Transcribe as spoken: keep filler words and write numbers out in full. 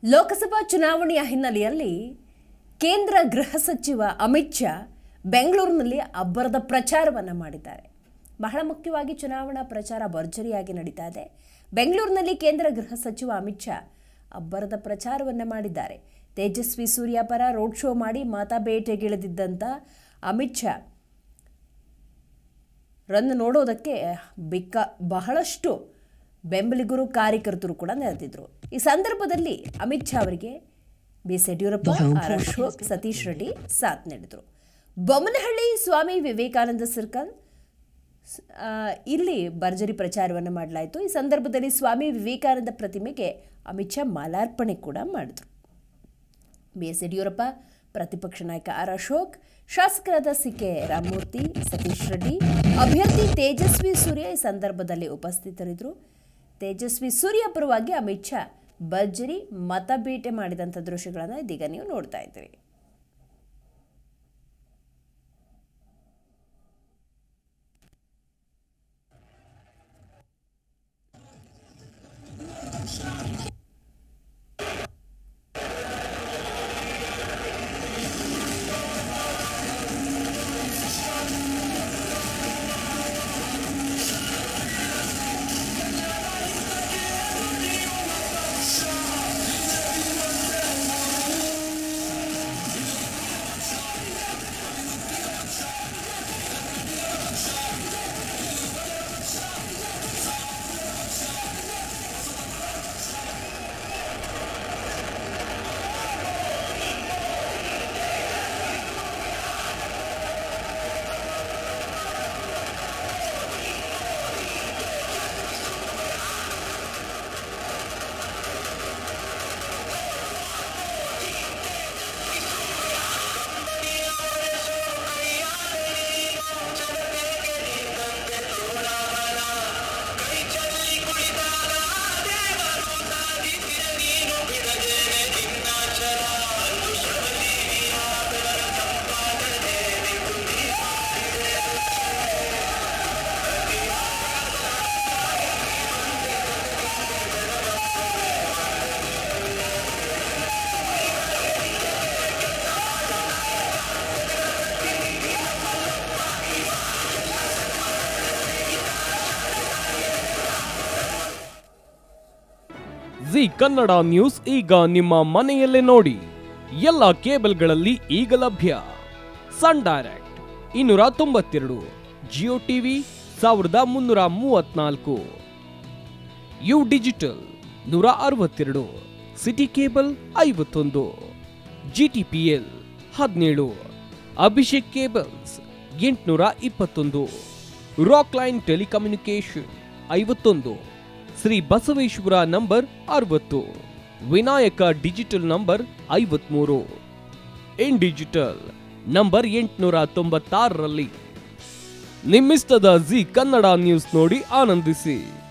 ಲೋಕಸಭಾ ಚುನಾವಣೆಯ ಹಿನ್ನೆಲೆಯಲ್ಲಿ ಕೇಂದ್ರ ಗೃಹ ಸಚಿವ ಅಮಿತ್ ಶಾ ಬೆಂಗಳೂರಿನಲ್ಲಿ ಅಬ್ಬರದ ಪ್ರಚಾರವನ್ನು ಮಾಡಿದ್ದಾರೆ. ಬಹಳ ಮುಖ್ಯವಾಗಿ ಚುನಾವಣಾ ಪ್ರಚಾರ ಭರ್ಜರಿಯಾಗಿ ನಡೀತಾ ಇದೆ. ಬೆಂಗಳೂರಿನಲ್ಲಿ ಕೇಂದ್ರ ಗೃಹ ಸಚಿವ ಅಮಿತ್ ಶಾ ಅಬ್ಬರದ ಪ್ರಚಾರವನ್ನು ಮಾಡಿದ್ದಾರೆ. ತೇಜಸ್ವಿ ಸೂರ್ಯ ಪರ ರೋಡ್ ಶೋ ಮಾಡಿ ಮತ ಬೇಟೆಗಿಳಿದಿದ್ದಂಥ ಅಮಿತ್ ಶಾ ರನ್ ನೋಡೋದಕ್ಕೆ ಬಿಕ್ಕ ಬಹಳಷ್ಟು ಬೆಂಬಲಿಗರು ಕಾರ್ಯಕರ್ತರು ಕೂಡ ನೆರೆದಿದ್ರು. ಈ ಸಂದರ್ಭದಲ್ಲಿ ಅಮಿತ್ ಶಾ ಅವರಿಗೆ B S Yediyurappa, R Ashok, Satish Reddy ಸಾಥ್ ನೀಡಿದರು. ಬೊಮ್ಮನಹಳ್ಳಿ ಸ್ವಾಮಿ ವಿವೇಕಾನಂದ ಸರ್ಕಲ್ ಇಲ್ಲಿ ಭರ್ಜರಿ ಪ್ರಚಾರವನ್ನು ಮಾಡಲಾಯಿತು. ಈ ಸಂದರ್ಭದಲ್ಲಿ ಸ್ವಾಮಿ ವಿವೇಕಾನಂದ ಪ್ರತಿಮೆಗೆ ಅಮಿತ್ ಶಾ ಮಾಲಾರ್ಪಣೆ ಕೂಡ ಮಾಡಿದರು. ಬಿ ಎಸ್ ಯಡಿಯೂರಪ್ಪ, ಪ್ರತಿಪಕ್ಷ ನಾಯಕ ಆರ್ ಅಶೋಕ್, ಶಾಸಕರಾದ ಸಿ ಕೆ ರಾಮಮೂರ್ತಿ, ಸತೀಶ್ ರೆಡ್ಡಿ, ಅಭ್ಯರ್ಥಿ ತೇಜಸ್ವಿ ಸೂರ್ಯ ಈ ಸಂದರ್ಭದಲ್ಲಿ ಉಪಸ್ಥಿತರಿದ್ದರು. ತೇಜಸ್ವಿ ಸೂರ್ಯ ಪರವಾಗಿ ಅಮಿತ್ ಶಾ ಭರ್ಜರಿ ಮತ ಬೇಟೆ ಮಾಡಿದಂಥ ದೃಶ್ಯಗಳನ್ನು ಇದೀಗ ನೀವು ನೋಡ್ತಾ ಇದ್ದೀರಿ. ಜಿ ಕನ್ನಡ ನ್ಯೂಸ್ ಈಗ ನಿಮ್ಮ ಮನೆಯಲ್ಲೇ ನೋಡಿ. ಎಲ್ಲ ಕೇಬಲ್ಗಳಲ್ಲಿ ಈಗ ಲಭ್ಯ. ಸನ್ ಡೈರೆಕ್ಟ್ ಇನ್ನೂರ ತೊಂಬತ್ತೆರಡು, ಜಿಯೋ ಟಿವಿ ಸಾವಿರದ ಮುನ್ನೂರ ಮೂವತ್ನಾಲ್ಕು, ಯು ಡಿಜಿಟಲ್ ನೂರ ಅರವತ್ತೆರಡು, ಸಿಟಿ ಕೇಬಲ್ ಐವತ್ತೊಂದು, ಜಿ ಟಿ ಪಿ ಎಲ್ ಹದಿನೇಳು, ಅಭಿಷೇಕ್ ಕೇಬಲ್ಸ್ ಎಂಟುನೂರ ಇಪ್ಪತ್ತೊಂದು, ರಾಕ್ ಲೈನ್ ಟೆಲಿಕಮ್ಯುನಿಕೇಶನ್ ಐವತ್ತೊಂದು, ಶ್ರೀ ಬಸವೇಶ್ವರ ನಂಬರ್ ಅರವತ್ತು, ವಿನಾಯಕ ಡಿಜಿಟಲ್ ನಂಬರ್ ಐವತ್ಮೂರು, ಇನ್ ಡಿಜಿಟಲ್ ನಂಬರ್ ಎಂಟುನೂರ ತೊಂಬತ್ತಾರರಲ್ಲಿ ನಿಮ್ಮಿಸ್ತದ ಜಿ ಕನ್ನಡ ನ್ಯೂಸ್ ನೋಡಿ ಆನಂದಿಸಿ.